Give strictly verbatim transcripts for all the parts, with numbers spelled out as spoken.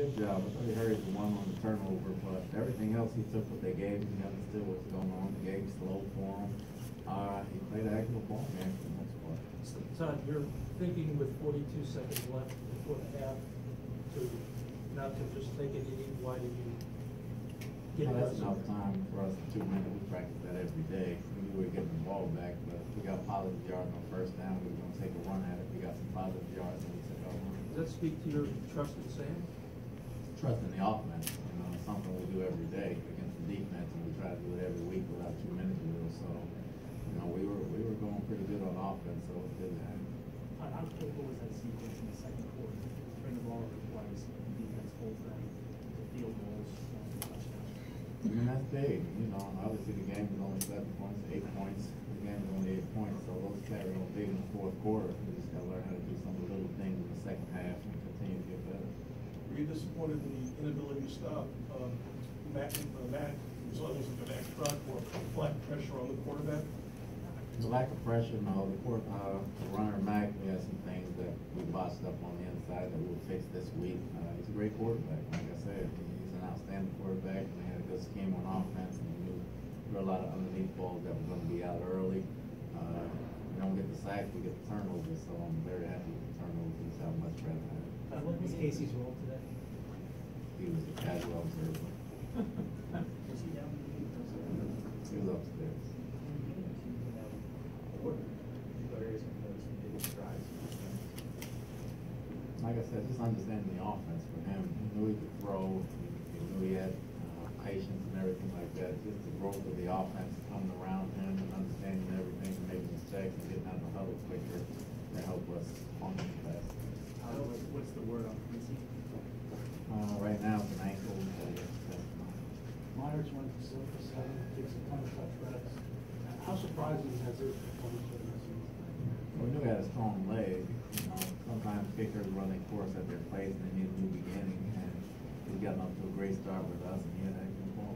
good job. I thought he hurried the one on the turnover, but everything else he took what they gave him. He understood what's going on. The game slow for him. Uh, he played an excellent ball game for the most part. So, Todd, you're thinking with forty-two seconds left before the half to not to just take it in. Why did you get Well, that's it? enough time for us. Two minutes. We practice that every day. We knew we were getting the ball back, but we got positive yards on first down. We were going to take a run at it. We got some positive yards, and we took our run. Does that speak to your trust in Sam? Trust in the offense. You know, it's something we do every day against the defense, and we try to do it every week without two minutes to do. So, you know, we were we were going pretty good on offense, so it didn't happen. How critical was that sequence in the second quarter? Turn the ball over twice, the defense holds them to field goals and touchdowns. I mean, that's big. You know, obviously the game was only seven points, eight points. The game was only eight points, so those carry on big in the fourth quarter. We just got to learn how to do some of the little things in the second half and continue to get better. Were you disappointed in the inability to stop um, Matt, uh, Matt, so it was an extra or flat pressure on the quarterback? The lack of pressure, no. The, court, uh, the runner Mac, we had some things that we botched up on the inside that we'll fix this week. Uh, he's a great quarterback, like I said. He's an outstanding quarterback, and they had a good scheme on offense, and we knew there were a lot of underneath balls that were going to be out early. Uh, we don't get the sacks, we get the turnovers, so I'm very happy with the turnovers. It's how much better I Uh, what was Casey's role today? He was a casual observer. Was he down? He was upstairs. What areas of those big strides? Like I said, just understanding the offense for him. He knew he could throw. He, he knew he had uh, patience and everything like that. Just the growth of the offense coming around him and understanding everything and making mistakes and getting out of the huddle quicker to help us function faster. Uh, what's, what's the word on Quincy? Uh, right now, it's an ankle. So that's fine. Myers went to seven for seven, takes a ton of touch reps. How surprising has his performance been this season? We knew he had a strong leg. You know, sometimes kickers run their course at their place and they need a new beginning. And he's gotten off to a great start with us, and he had an excellent ball.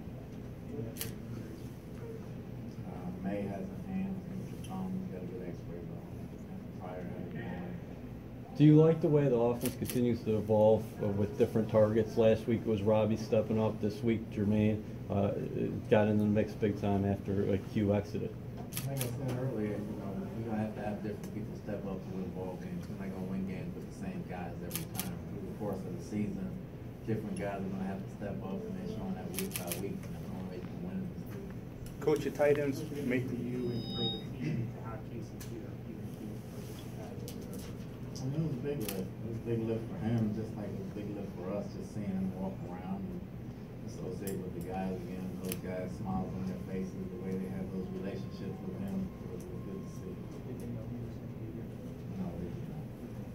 Uh, May has a hand. I think it's a thumb. He's got a good X-ray ball. Pryor had a hand. Do you like the way the offense continues to evolve uh, with different targets? Last week it was Robbie stepping up. This week Jermaine uh, got in the mix big time after uh, Q exited. Like I said earlier, you know, we're gonna have to have different people step up to win ball games. We're not gonna win games with the same guys every time. Through the course of the season, different guys are gonna have to step up, and they're showing that week by week, and that's the only way you can win. Coach, your tight ends make For you and for the team to have Casey here, even if you had I mean, it was a big lift. It was a big lift for him, just like it was a big lift for us, just seeing him walk around and associate with the guys again. Those guys, smiles on their faces, the way they have those relationships with him, it was, it was good to see. Did they know he was going to be here? No, they did not.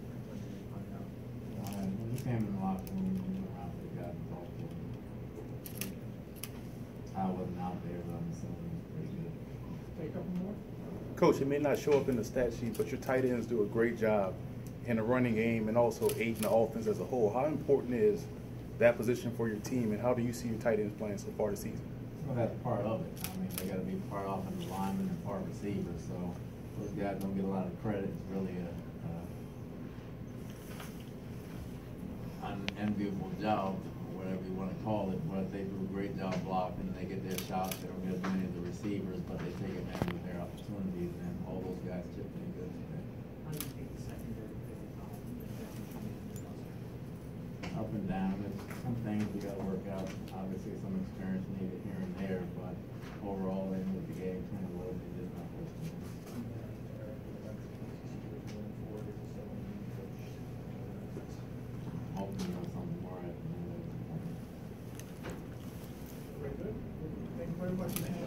Uh, when he came in the locker room, he went around to the guys and talked to them. I wasn't out there, but I'm assuming it was pretty good. Take a couple more. Coach, it may not show up in the stat sheet, but your tight ends do a great job in the running game and also aiding the offense as a whole. How important is that position for your team, and how do you see your tight ends playing so far this season? Well, that's part of it. I mean, they got to be part offensive lineman and part receiver. So those guys don't get a lot of credit. It's really a uh, unenviable job, or whatever you want to call it. But they do a great job blocking. They get their shots. They don't get as many of the receivers, but they take advantage of their opportunities. And all those guys chip in good today. How do you think the secondary fit in? Up and down. There's some things we got to work out. Obviously, some experience needed here and there, but overall, they knew the game kind of well. They did not push them. Hopefully, you know something more at the end of the Very good. Thank you very much.